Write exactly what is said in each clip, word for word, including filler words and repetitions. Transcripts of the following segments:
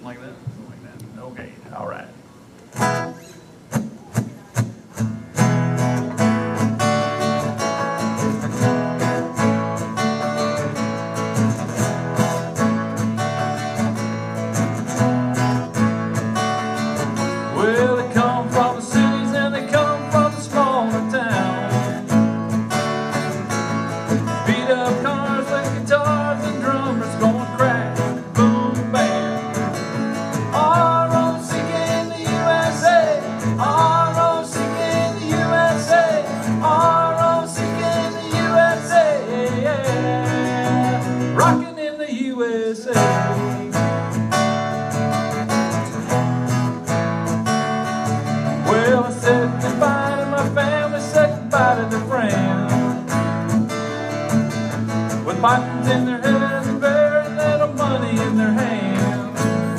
Something like that? Something like that. Okay, all right. Well, they come from the cities and they come from the smaller towns. Beat up cars with guitars and drummers going crack, boom, bam. R O C K in the U S A, R O C K in the U S A, R O C K in the U S A, yeah. Rockin' in the U S A. Well, I said goodbye to my family, said goodbye to their friends, with buttons in their heads and very little money in their hands.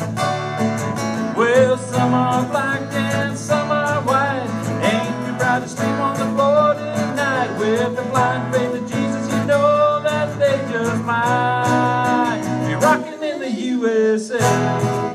Well, some are black and some are white. Ain't too proud to sleep on the floor tonight. With the blind faith of Jesus, you know that they just might be rocking in the U S A.